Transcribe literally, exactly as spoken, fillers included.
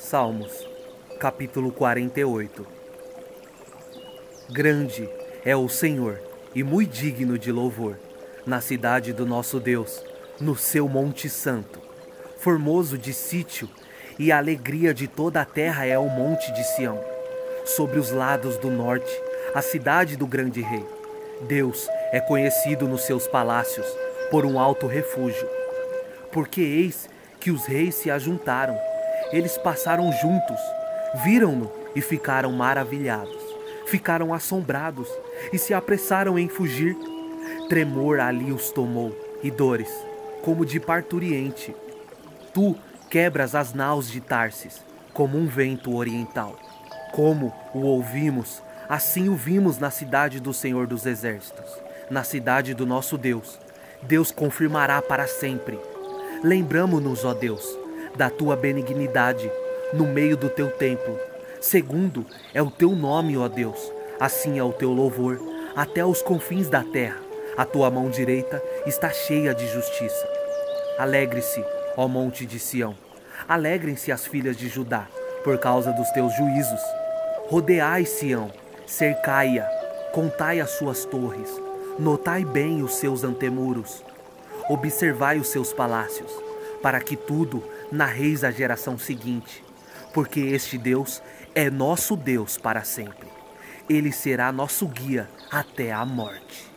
Salmos, capítulo quarenta e oito. Grande é o Senhor e muito digno de louvor, na cidade do nosso Deus, no seu monte santo. Formoso de sítio, e a alegria de toda a terra é o monte de Sião. Sobre os lados do norte, a cidade do grande rei. Deus é conhecido nos seus palácios por um alto refúgio. Porque eis que os reis se ajuntaram, eles passaram juntos, viram-no e ficaram maravilhados, ficaram assombrados e se apressaram em fugir. Tremor ali os tomou e dores, como de parturiente. Tu quebras as naus de Tarsis, como um vento oriental. Como o ouvimos, assim o vimos na cidade do Senhor dos Exércitos, na cidade do nosso Deus. Deus confirmará para sempre. Lembramo-nos, ó Deus, da tua benignidade no meio do teu templo. Segundo é o teu nome, ó Deus, assim é o teu louvor, até os confins da terra. A tua mão direita está cheia de justiça. Alegre-se, ó monte de Sião. Alegrem-se as filhas de Judá, por causa dos teus juízos. Rodeai Sião, cercai-a, contai as suas torres, notai bem os seus antemuros. Observai os seus palácios, para que tudo narreis à geração seguinte, porque este Deus é nosso Deus para sempre. Ele será nosso guia até a morte.